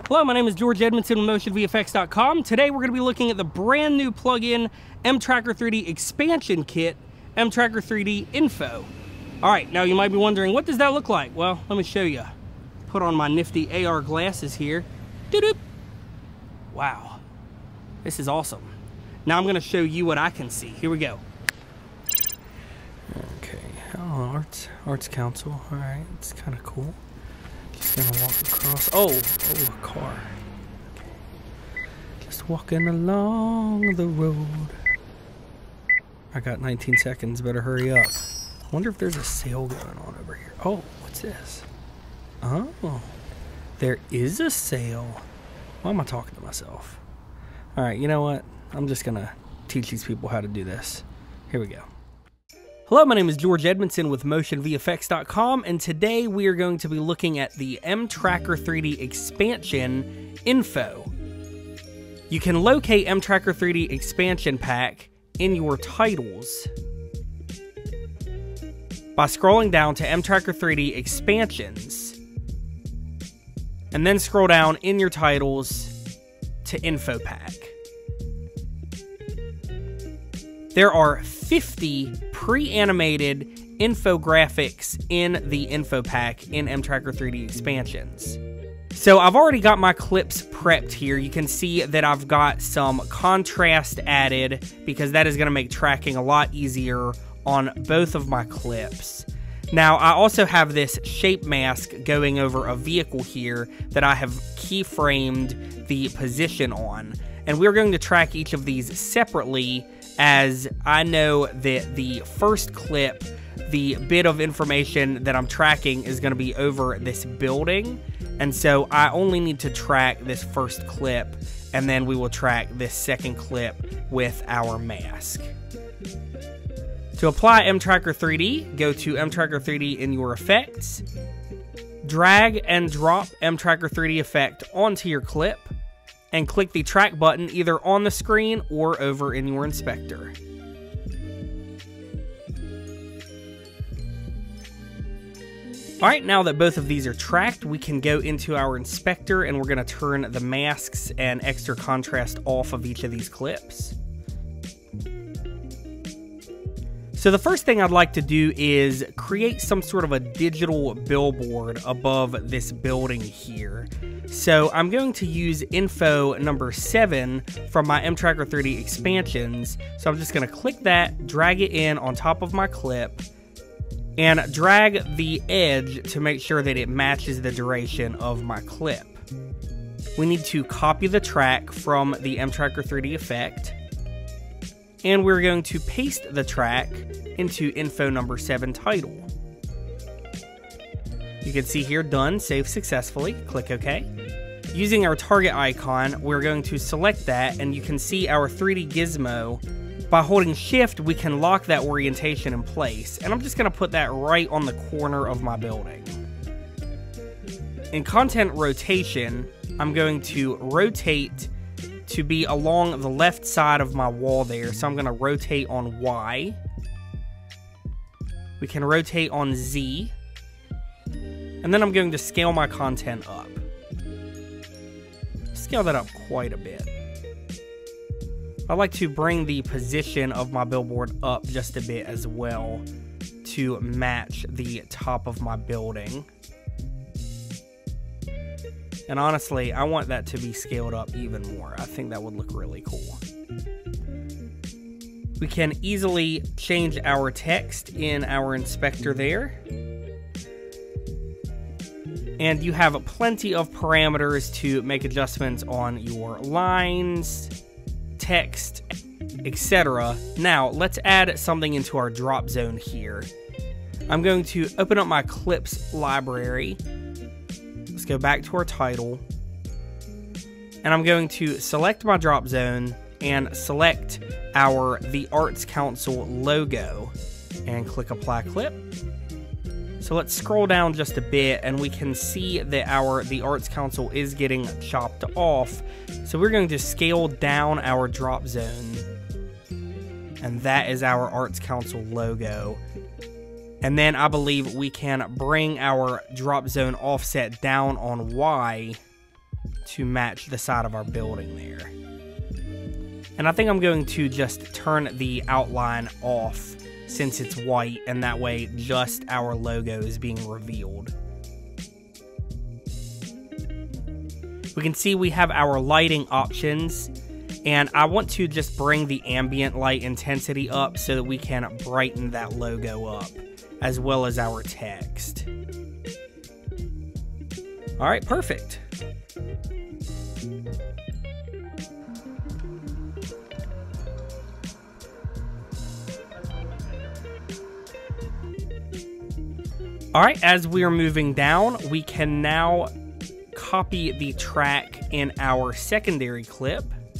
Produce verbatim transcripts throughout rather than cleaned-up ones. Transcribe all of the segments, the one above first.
Hello, my name is George Edmondson with Motion V F X dot com. Today we're going to be looking at the brand new plugin mTracker three D expansion kit, mTracker three D Info. Alright, now you might be wondering, what does that look like? Well, let me show you. Put on my nifty A R glasses here. Doo-doop. Wow, this is awesome. Now I'm going to show you what I can see. Here we go. Okay, oh, Arts, Arts Council. Alright, it's kind of cool. Just gonna walk across. Oh, oh, a car. Okay. Just walking along the road. I got nineteen seconds, better hurry up. I wonder if there's a sale going on over here. Oh, what's this? Oh, there is a sale. Why am I talking to myself? Alright, you know what? I'm just gonna teach these people how to do this. Here we go. Hello, my name is George Edmondson with Motion V F X dot com, and today we are going to be looking at the mTracker three D expansion info. You can locate mTracker three D expansion pack in your titles by scrolling down to mTracker three D expansions, and then scroll down in your titles to info pack. There are fifty pre-animated infographics in the info pack in mTracker three D expansions. So I've already got my clips prepped here. You can see that I've got some contrast added because that is going to make tracking a lot easier on both of my clips. Now I also have this shape mask going over a vehicle here that I have keyframed the position on, and we're going to track each of these separately, as I know that the first clip, the bit of information that I'm tracking is going to be over this building, and so I only need to track this first clip, and then we will track this second clip with our mask. To apply mTracker three D, go to mTracker three D in your effects, drag and drop mTracker three D effect onto your clip, and click the track button either on the screen or over in your inspector. Alright, now that both of these are tracked, we can go into our inspector and we're going to turn the masks and extra contrast off of each of these clips. So the first thing I'd like to do is create some sort of a digital billboard above this building here. So I'm going to use info number seven from my mTracker three D expansions. So I'm just going to click that, drag it in on top of my clip, and drag the edge to make sure that it matches the duration of my clip. We need to copy the track from the mTracker three D effect, and we're going to paste the track into info number seven title. You can see here, done, save successfully, click OK. Using our target icon, we're going to select that, and you can see our three D gizmo. By holding shift, we can lock that orientation in place, and I'm just going to put that right on the corner of my building. In content rotation, I'm going to rotate to be along the left side of my wall there, so I'm going to rotate on Y. We can rotate on Z, and then I'm going to scale my content up. Scale that up quite a bit. I like to bring the position of my billboard up just a bit as well to match the top of my building. And honestly, I want that to be scaled up even more. I think that would look really cool. We can easily change our text in our inspector there. And you have plenty of parameters to make adjustments on your lines, text, et cetera. Now, let's add something into our drop zone here. I'm going to open up my clips library. Let's go back to our title. And I'm going to select my drop zone and select our The Arts Council logo and click Apply Clip. So let's scroll down just a bit and we can see that our The Arts Council is getting chopped off. So we're going to scale down our drop zone. And that is our Arts Council logo. And then I believe we can bring our drop zone offset down on Y to match the side of our building there. And I think I'm going to just turn the outline off since it's white, and that way just our logo is being revealed. We can see we have our lighting options, and I want to just bring the ambient light intensity up so that we can brighten that logo up, as well as our text. All right, perfect. All right, as we are moving down, we can now copy the track in our secondary clip.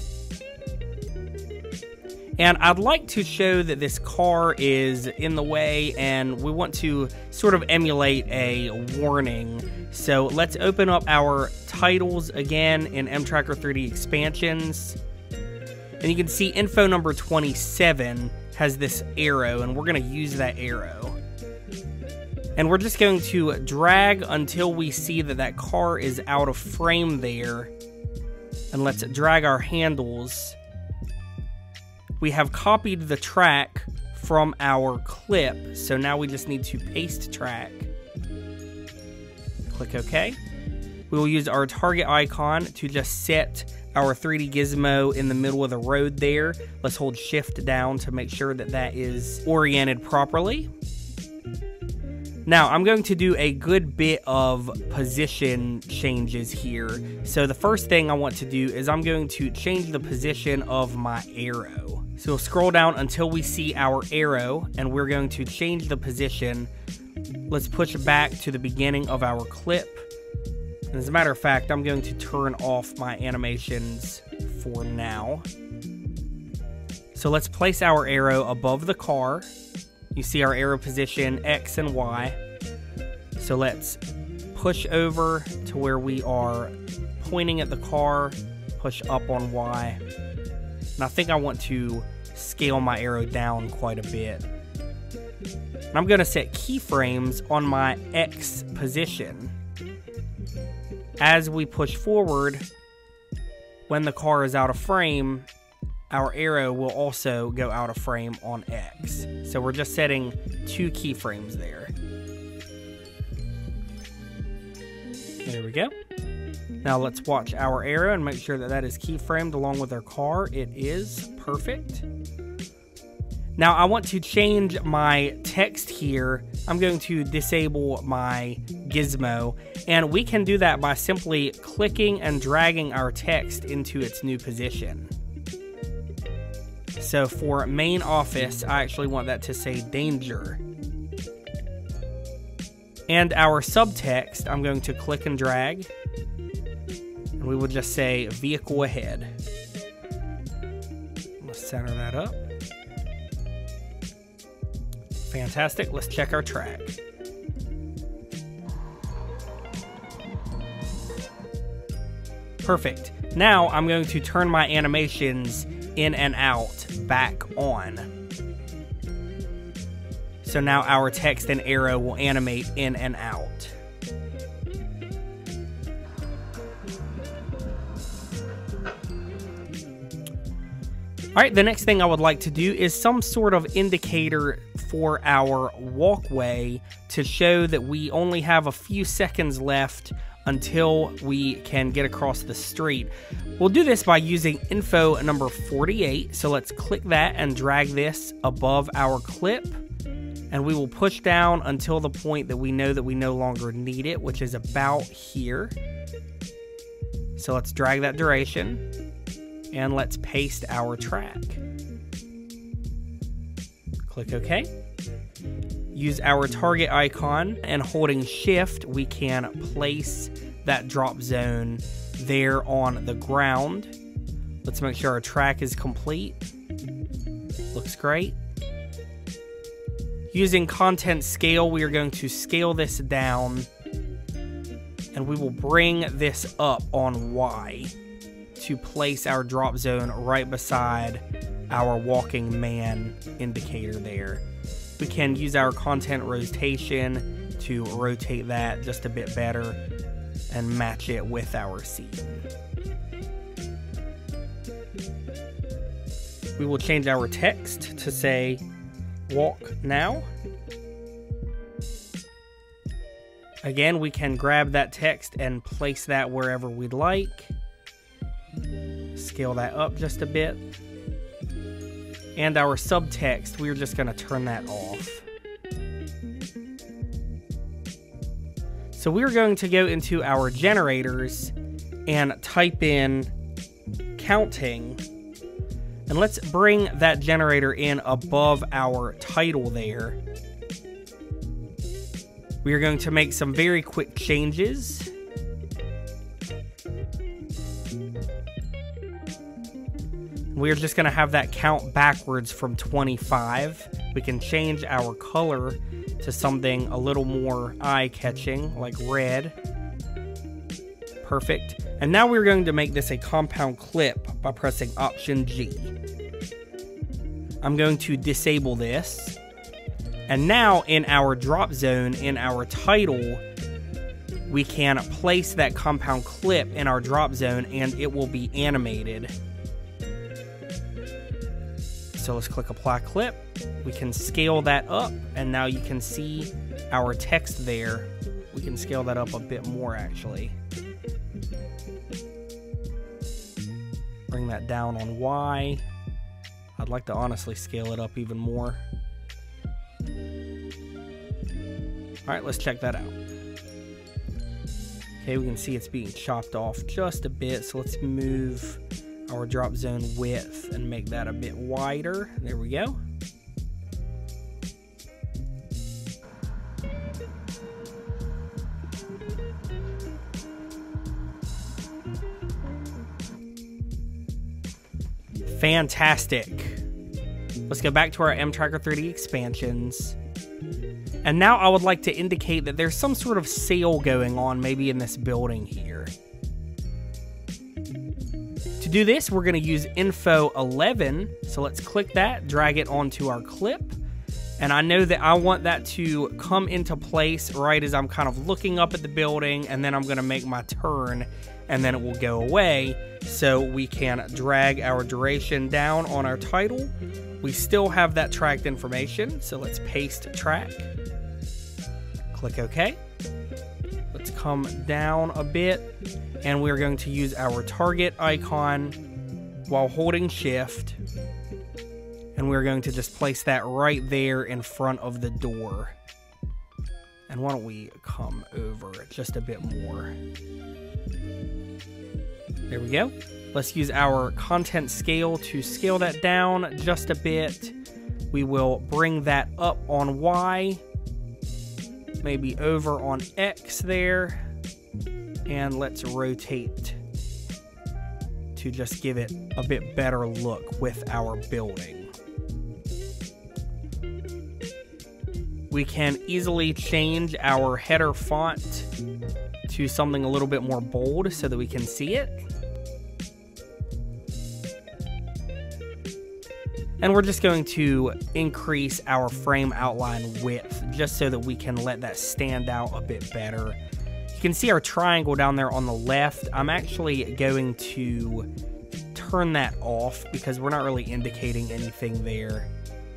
And I'd like to show that this car is in the way, and we want to sort of emulate a warning. So let's open up our titles again in mTracker three D expansions. And you can see info number twenty-seven has this arrow, and we're going to use that arrow. And we're just going to drag until we see that that car is out of frame there. And let's drag our handles. We have copied the track from our clip, so now we just need to paste track. Click OK. We will use our target icon to just set our three D gizmo in the middle of the road there. Let's hold shift down to make sure that that is oriented properly. Now, I'm going to do a good bit of position changes here. So the first thing I want to do is I'm going to change the position of my arrow. So we'll scroll down until we see our arrow, and we're going to change the position. Let's push back to the beginning of our clip. And as a matter of fact, I'm going to turn off my animations for now. So let's place our arrow above the car. You see our arrow position X and Y. So let's push over to where we are pointing at the car, push up on Y. And I think I want to scale my arrow down quite a bit. And I'm going to set keyframes on my X position. As we push forward, when the car is out of frame, our arrow will also go out of frame on X. So we're just setting two keyframes there. There we go. Now let's watch our arrow and make sure that that is keyframed along with our car. It is perfect. Now I want to change my text here. I'm going to disable my gizmo, and we can do that by simply clicking and dragging our text into its new position. So for main office, I actually want that to say danger. And our subtext, I'm going to click and drag, and we will just say vehicle ahead. Let's center that up. Fantastic. Let's check our track. Perfect. Now I'm going to turn my animations in and out back on. So now our text and arrow will animate in and out. All right, the next thing I would like to do is some sort of indicator for our walkway to show that we only have a few seconds left until we can get across the street. We'll do this by using info number forty-eight. So let's click that and drag this above our clip. And we will push down until the point that we know that we no longer need it, which is about here. So let's drag that duration. And let's paste our track. Click OK. Use our target icon, and holding shift, we can place that drop zone there on the ground. Let's make sure our track is complete. Looks great. Using content scale, we are going to scale this down, and we will bring this up on Y to place our drop zone right beside our walking man indicator there. We can use our content rotation to rotate that just a bit better. and match it with our scene. We will change our text to say, walk now. Again, we can grab that text and place that wherever we'd like. Scale that up just a bit. And our subtext, we're just going to turn that off. So we're going to go into our generators and type in counting. And let's bring that generator in above our title there. We are going to make some very quick changes. We're just going to have that count backwards from twenty-five. We can change our color to something a little more eye-catching, like red. Perfect. And now we're going to make this a compound clip by pressing Option G. I'm going to disable this. And now in our drop zone, in our title, we can place that compound clip in our drop zone and it will be animated. So let's click Apply Clip. We can scale that up and now you can see our text there. We can scale that up a bit more actually. Bring that down on Y. I'd like to honestly scale it up even more. Alright, let's check that out. Okay, we can see it's being chopped off just a bit, so let's move our drop zone width and make that a bit wider. There we go. Fantastic. Let's go back to our mTracker three D expansions. And now I would like to indicate that there's some sort of sale going on maybe in this building here. To do this, we're going to use Info eleven. So let's click that, drag it onto our clip. And I know that I want that to come into place right as I'm kind of looking up at the building, and then I'm going to make my turn, and then it will go away. So we can drag our duration down on our title. We still have that tracked information, so let's paste track. Click OK. Let's come down a bit, and we're going to use our target icon while holding Shift. And we're going to just place that right there in front of the door. And why don't we come over just a bit more. There we go. Let's use our content scale to scale that down just a bit. We will bring that up on Y, maybe over on X there. And let's rotate to just give it a bit better look with our building. We can easily change our header font to something a little bit more bold so that we can see it. And we're just going to increase our frame outline width just so that we can let that stand out a bit better. You can see our triangle down there on the left. I'm actually going to turn that off because we're not really indicating anything there.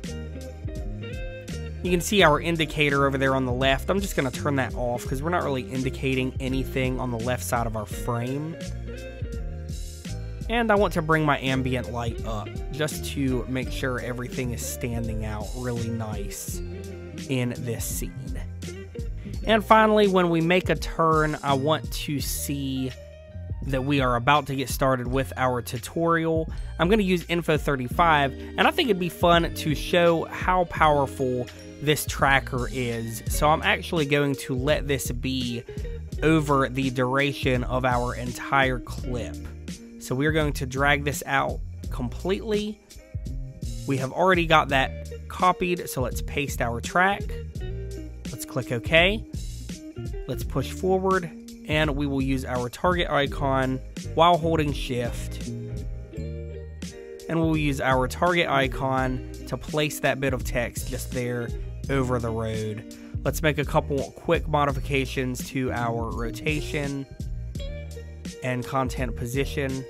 You can see our indicator over there on the left. I'm just going to turn that off because we're not really indicating anything on the left side of our frame. And I want to bring my ambient light up just to make sure everything is standing out really nice in this scene. And finally, when we make a turn, I want to see that we are about to get started with our tutorial. I'm going to use Info thirty-five, and I think it'd be fun to show how powerful this tracker is. So I'm actually going to let this be over the duration of our entire clip. So we're going to drag this out completely. We have already got that copied, so let's paste our track. Let's click OK. Let's push forward, and we will use our target icon while holding Shift. And we'll use our target icon to place that bit of text just there over the road. Let's make a couple quick modifications to our rotation and content position.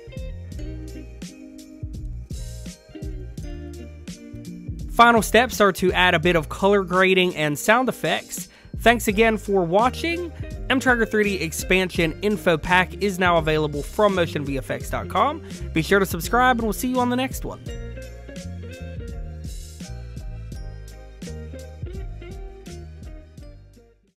Final steps are to add a bit of color grading and sound effects. Thanks again for watching. mTracker three D Expansion Info Pack is now available from motion V F X dot com. Be sure to subscribe, and we'll see you on the next one.